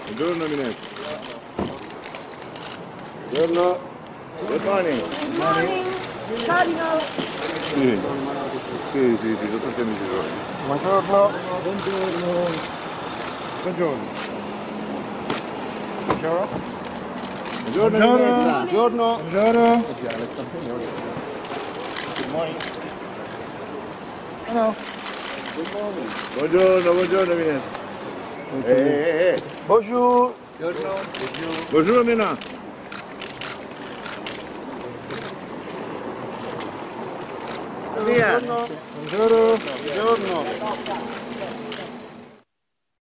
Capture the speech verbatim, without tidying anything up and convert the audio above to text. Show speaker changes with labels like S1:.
S1: Buongiorno Minetto. Buongiorno. Good morning.
S2: Good morning. Carico.
S1: Sì, sì, sì, sì, sono tutti amici suoi.
S3: Buongiorno. Buongiorno. Buongiorno. Buongiorno.
S1: Buongiorno Minetta.
S3: Buongiorno. Buongiorno.
S1: Good morning.
S3: Hello.
S1: Good morning. Buongiorno, buongiorno Minetta. Eh, eh, eh.
S3: Bonjour.
S1: Buongiorno. Buongiorno Minetta. Via.
S3: Buongiorno. Buongiorno. Buongiorno.